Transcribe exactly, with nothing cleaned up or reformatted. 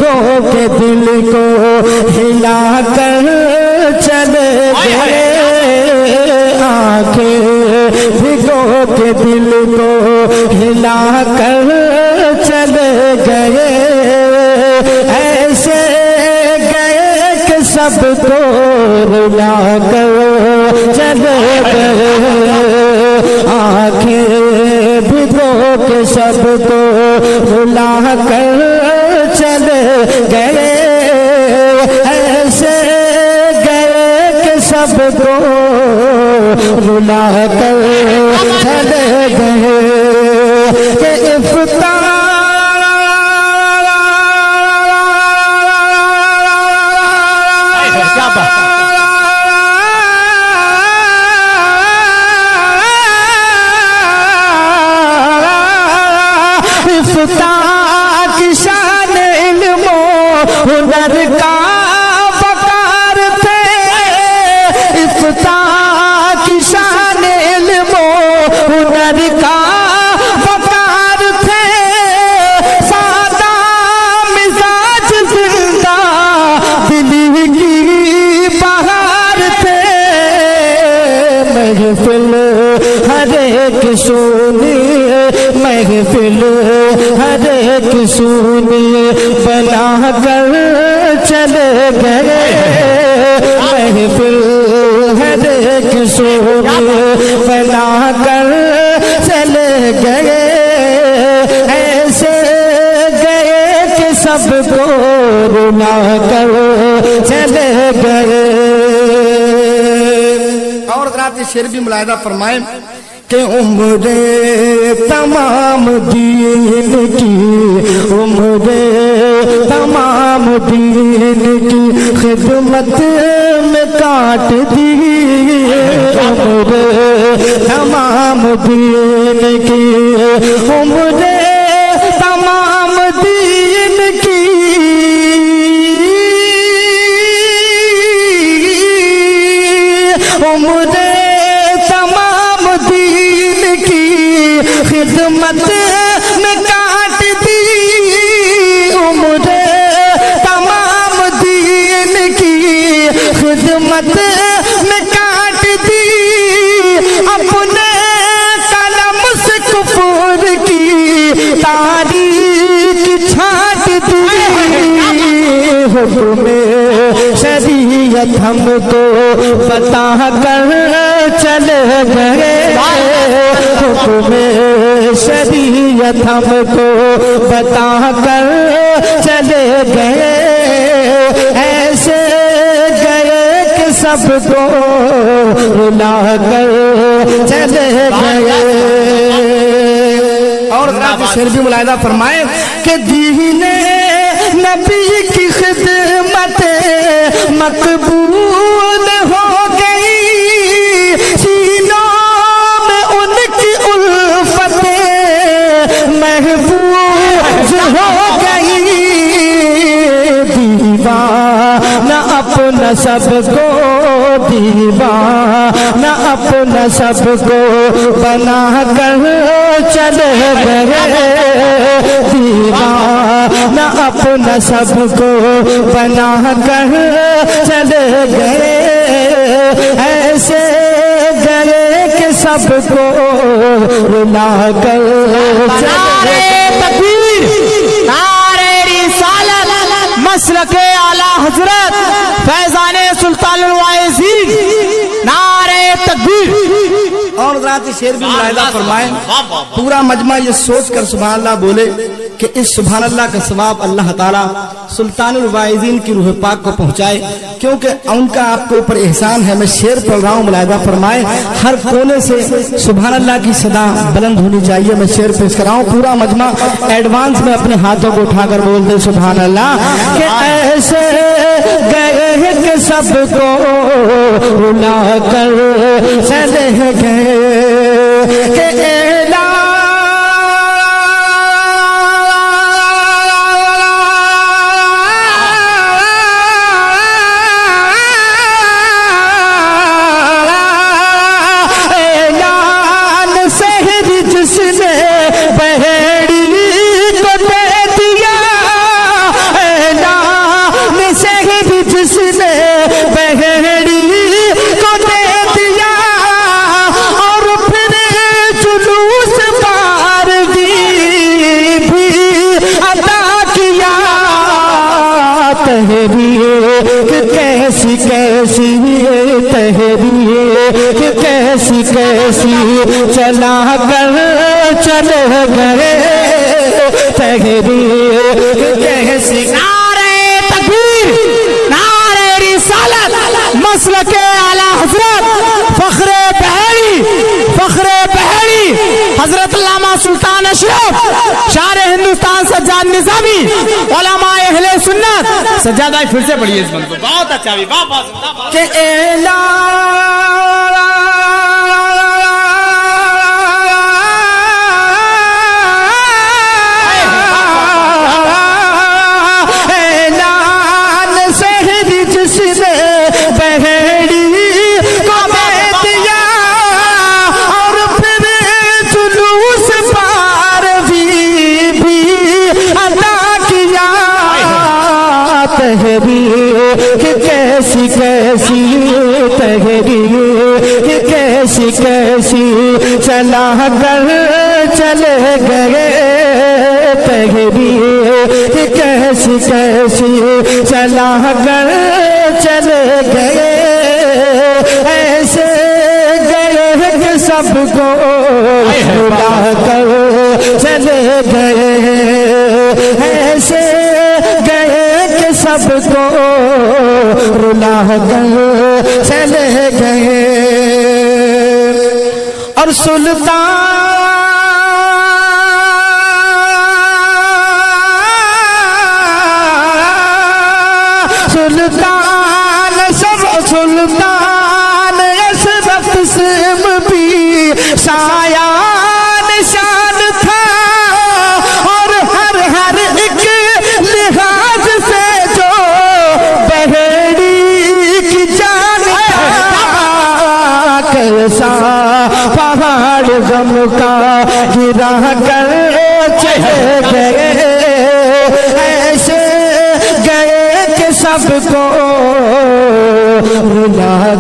بھگو کے دل کو ہلا کر چلے گئے آنکھیں بھگو کے دل کو ہلا کر چلے گئے ایسے گئے کہ سب کو رلا کر چلے گئے آنکھیں بھگو کے سب کو رلا کر چلے گئے ایسے گئے کہ سب کو رلا کر چلے گئے کہ افطار افطار کی شان علم و ہنر کا وقار تھے افطار کی شان علم و ہنر کا وقار تھے سادہ مزاج زندہ دلی کی بہار تھے محفل ہر ایک سونی محفل ہر ایک سونی بنا کر چلے گئے محفل ہر ایک سونی بنا کر چلے گئے ایسے گئے کہ سب کو رلا کر چلے گئے اور حضرات یہ شعر بھی ملاحظہ فرمائیں کہ عمر تمام دین کی عمر تمام دین کی خدمت میں کاٹ دی عمر تمام دین کی عمر تمام دین کی عمر خدمت میں کاٹ دی عمر تمام دین کی خدمت میں کاٹ دی اپنے قلم سے کفر کی تاریخ چھانٹ دی حکم شریعت ہم کو بتا کر چلے گئے حکم شریعت ہم کو بتا کر چلے گئے ایسے گئے کہ سب کو رلا کر چلے گئے اور حضرات شعر بھی ملاحظہ فرمائیں کہ دین نبی کی خدمت مقبول ہو گئی سینوں میں ان کی الفت محفوظ ہو گئی دیوانہ اپنا سب کو دیوانہ اپنا سب کو بنا کر چلے گئے دیوانہ اپنا سب کو بنا کر چلے گئے ایسے گئے کہ سب کو رلا کر چلے تکبیر نعرہ رسالت مسلک اعلی حضرت فیضان سلطان الواعظین نعرہ تکبیر اور حضرات شعر بھی ملاحظہ فرمائیں پورا مجمع یہ سوچ کر سبحان اللہ بولے کہ اس سبحان اللہ کا ثواب اللہ تعالیٰ سلطان الواعظین کی روح پاک کو پہنچائے کیونکہ ان کا آپ کے اوپر احسان ہے میں شعر پڑھ رہا ہوں ملاحظہ فرمائیں ہر کونے سے سبحان اللہ کی صدا بلند ہونی چاہیے میں شعر پیش کر رہا ہوں پورا مجمع ایڈوانس میں اپنے ہاتھوں کو اٹھا کر بول دے سبحان اللہ کہ ایسے گئے کہ سب کو رلا کر چلے گئے کہ اعلان جس نے بہڑی کو دے دیا اور پھر جلوس پاروی بھی عطا کیا تحریک کیسی کیسی تحریک کیسی کیسی چلا کر چلے گئے تحریک کیسی نعرہ تکبیر نعرہ رسالت مسلک اعلی حضرت فخر بحری فخر بحری حضرت علامہ سلطان اشرف شاعر ہندوستان سجاد نظامی علماء اہل سنت سجادہ پھر سے پڑھیے اس بند کو بہت اچھا بھی واہ واہ کہ اعلان اعلان سحری جس نے بہڑی کو دے دیا اور پھر جلوس پاروی بھی عطا کیا تحریک کیسی کیسی تحریک کیسی کیسی چلا کر چلے گئے تحریک کیسی کیسی چلا کر چلے گئے ایسے گئے کہ سب کو بھلا کر چلے گئے ایسے گئے کہ سب کو رلا کر چلے گئے اور سلطان سلطان سب سلطان اشرف سم بھی سایہ نشان تھا اور ہر ہر ایک لحاظ سے جو بہڑی کی جان تھا کیسا پہاڑ غم کا گرا کر چلے گئے ایسے گئے کہ سب کو رلا